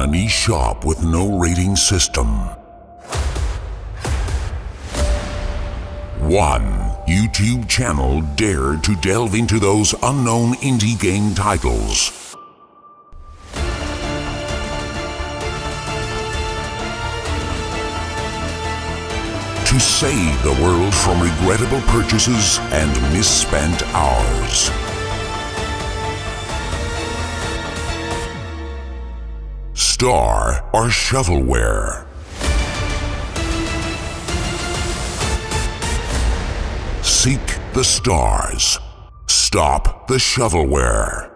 a niche shop with no rating system. 1 YouTube channel dared to delve into those unknown indie game titles. To save the world from regrettable purchases and misspent hours. Star or Shovelware? Seek the stars. Stop the shovelware.